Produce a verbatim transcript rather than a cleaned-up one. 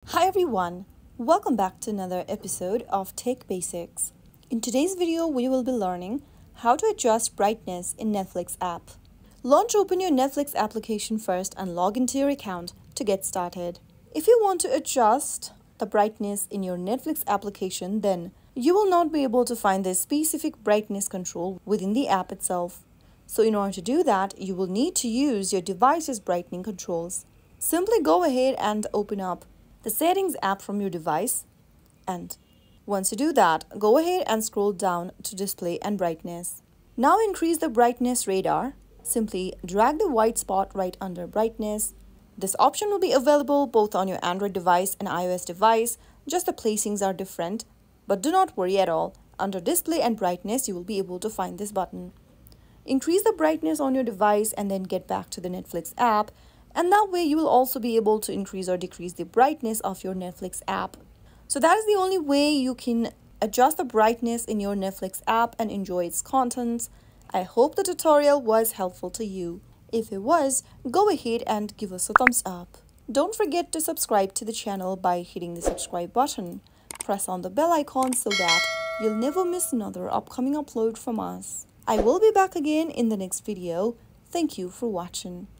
Hi everyone, welcome back to another episode of Tech Basics. In today's video, we will be learning how to adjust brightness in Netflix app. Launch open your Netflix application first and log into your account to get started. If you want to adjust the brightness in your Netflix application, then you will not be able to find the specific brightness control within the app itself. So in order to do that, you will need to use your device's brightening controls. Simply go ahead and open up the settings app from your device, and once you do that, go ahead and scroll down to display and brightness. Now increase the brightness radar. Simply drag the white spot right under brightness. This option will be available both on your Android device and iOS device, just the placings are different, but do not worry at all. Under display and brightness, you will be able to find this button. Increase the brightness on your device and then get back to the Netflix app. And that way you will also be able to increase or decrease the brightness of your Netflix app. So that is the only way you can adjust the brightness in your Netflix app and enjoy its contents. I hope the tutorial was helpful to you. If it was, go ahead and give us a thumbs up. Don't forget to subscribe to the channel by hitting the subscribe button. Press on the bell icon so that you'll never miss another upcoming upload from us. I will be back again in the next video. Thank you for watching.